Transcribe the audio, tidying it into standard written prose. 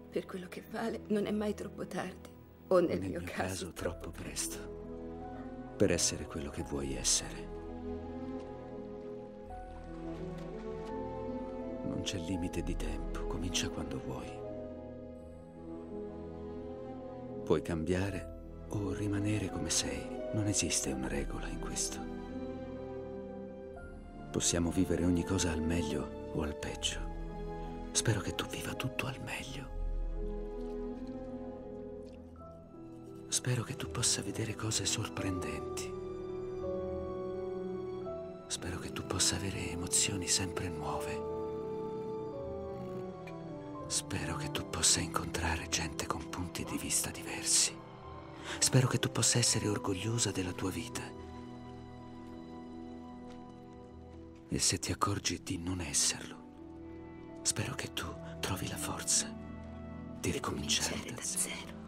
Per quello che vale, non è mai troppo tardi. O nel Nel mio caso, troppo presto. Per essere quello che vuoi essere. Non c'è limite di tempo, comincia quando vuoi. Puoi cambiare o rimanere come sei. Non esiste una regola in questo. Possiamo vivere ogni cosa al meglio o al peggio. Spero che tu viva tutto al meglio. Spero che tu possa vedere cose sorprendenti. Spero che tu possa avere emozioni sempre nuove. Spero che tu possa incontrare gente con punti di vista diversi. Spero che tu possa essere orgogliosa della tua vita. E se ti accorgi di non esserlo, spero che tu trovi la forza di ricominciare da zero.